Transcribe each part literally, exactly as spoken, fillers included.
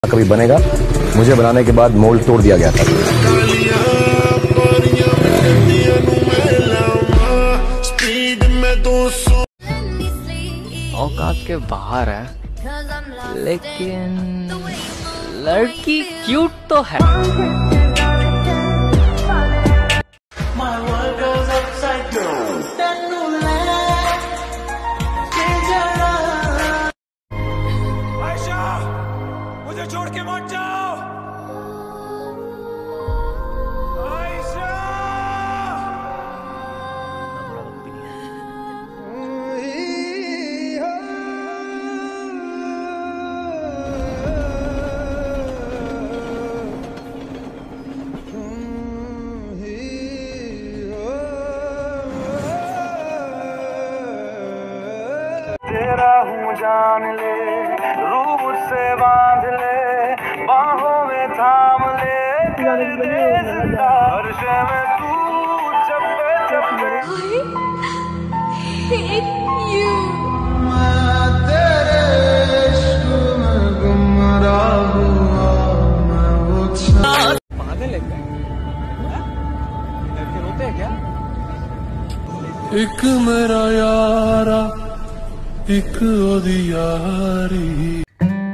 कभी बनेगा। मुझे बनाने के बाद मोल्ड तोड़ दिया गया था। औकात के बाहर है, लेकिन लड़की क्यूट तो है। मुझे छोड़ के मत जाओ। तेरा हूँ जान ले, रूह से बांध ले, बाहों में थाम ले, हर शे में तू चप्पे चप्पे। मैं तेरे इश्क में गुमराह हुआ, मैं वो पागल है क्या? लड़के रोते हैं क्या? एक मेरा यारा एक ओदी यारी।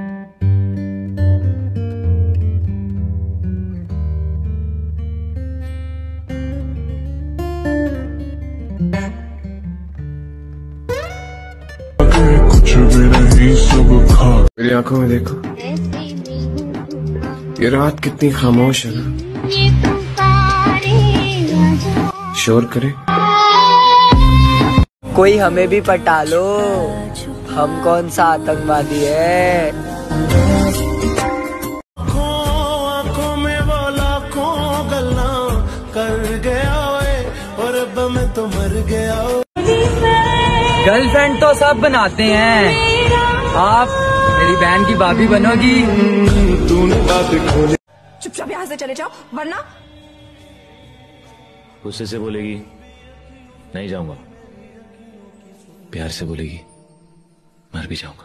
कुछ भी नहीं सब खा। मेरी आंखों में देखो, ये रात कितनी खामोश है ना। शोर करे कोई हमें भी पटा लो, हम कौन सा आतंकवादी है। आंखों में वो लाखों गल्ला कर गया और अब मैं तो मर गया। गर्लफ्रेंड तो सब बनाते हैं, आप मेरी बहन की भाभी बनोगी। चुपचाप यहाँ से चले जाओ, वरना गुस्से से बोलेगी नहीं जाऊंगा, प्यार से बोलेगी मर भी जाऊंगा।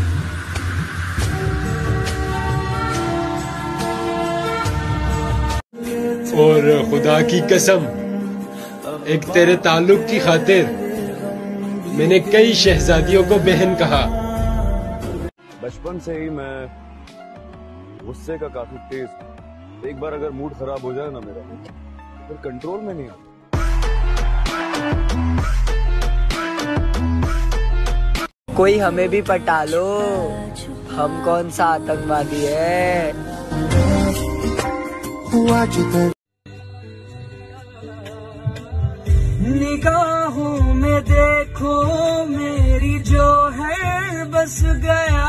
और खुदा की कसम, एक तेरे ताल्लुक की खातिर मैंने कई शहजादियों को बहन कहा। बचपन से ही मैं गुस्से का काफी तेज हूं। एक बार अगर मूड खराब हो जाए ना मेरा, फिर कंट्रोल में नहीं आता। कोई हमें भी पटा लो, हम कौन सा आतंकवादी है। निगाहों में देखो मेरी जो है बस गया,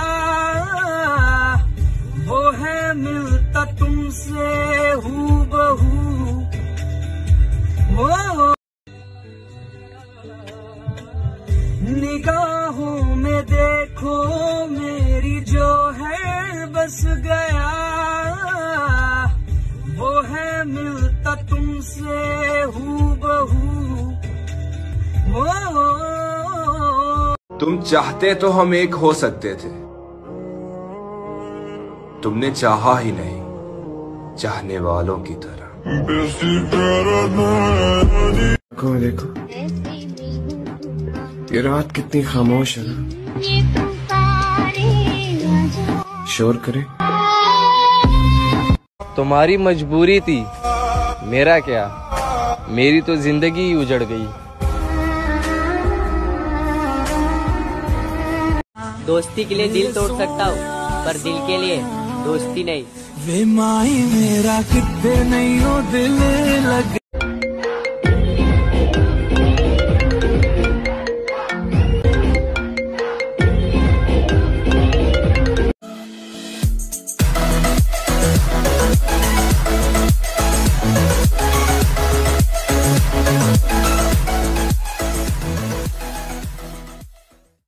वो है मिलता तुमसे हूबहू। वो निगाहों में देखो मेरी जो है बस गया, वो है मिलता तुमसे हूबहू। तुम चाहते तो हम एक हो सकते थे, तुमने चाहा ही नहीं, चाहने वालों की तरह। आंखों में देखो, ये रात कितनी खामोश है ना। शोर करे तुम्हारी मजबूरी थी, मेरा क्या, मेरी तो जिंदगी ही उजड़ गई। दोस्ती के लिए दिल तोड़ सकता हूँ, पर दिल के लिए दोस्ती नहीं। वे माई मेरा कितने नहीं हो दिल लग